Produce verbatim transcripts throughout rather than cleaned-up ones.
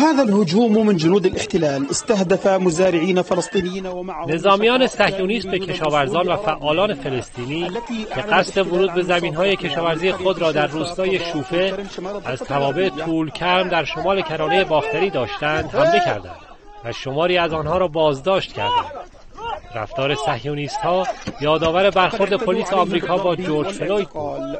هذا الهجوم من جنود الاحتلال استهدف مزارعين فلسطینیین و معهم نظامیان صهیونیست به کشاورزان و فعالان فلسطینی که قصد ورود به زمین‌های کشاورزی خود را در روستای شوفه از توابع طولکرم در شمال کرانه باختری داشتند حمله کردند و شماری از آنها را بازداشت کردند. رفتار صهیونیست‌ها یادآور برخورد پلیس آمریکا با جورج فلوید بود.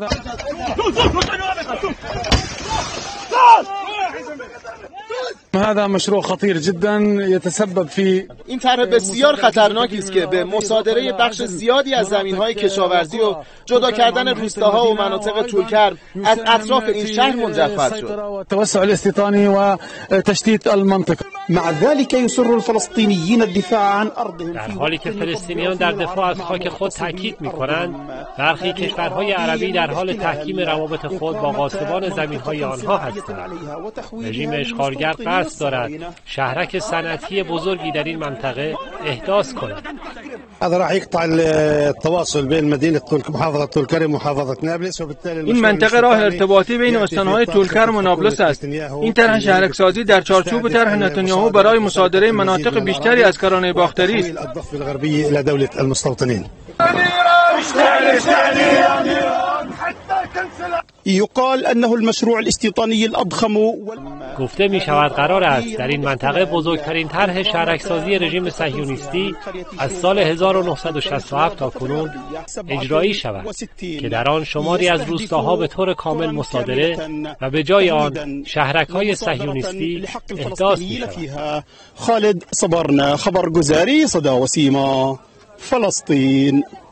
هذا مشروع خطير جدا يتسبب في این طرح بسیار خطرناکی است که به مصادره بخش زیادی از زمین‌های کشاورزی و جدا کردن روستاها و مناطق طولکرم از اطراف این شهر منجر خواهد شد. توسع الاستيطاني وتشتيت المنطقه. مع ذلك يصر الفلسطينيين الدفاع عن ارضهم. در حالی که فلسطینیان در دفاع از خاک خود تاکید می‌کنند، برخی کشورهای عربی در حال تحکیم روابط خود با غاصبان زمین‌های آنها هستند. رژیم اشغالگر قصد دارد شهرک صنعتی بزرگی در این منطقه احداث کند. هذا راح يقطع التواصل بين مدينه محافظه طولكرم ومحافظه نابلس وبالتالي این منطقه راه ارتباطی بین استان‌های طولکرم و نابلس است. این طرح شهرک‌سازی در چارچوب طرح نتانیاهو برای مصادره مناطق بیشتری از کرانه باختری است. الضفه الغربيه الى دوله المستوطنين. يقال انه المشروع الاستيطاني الاضخم. گفته می شود قرار است در این منطقه بزرگترین طرح شهرک‌سازی رژیم صهیونیستی از سال هزار و نهصد و شصت و هفت تا کنون اجرایی شود که در آن شماری از روستاها به طور کامل مصادره و به جای آن شهرک‌های صهیونیستی احداث می شود. خالد صبرنا، خبرگزاری صدا و سیما، فلسطین.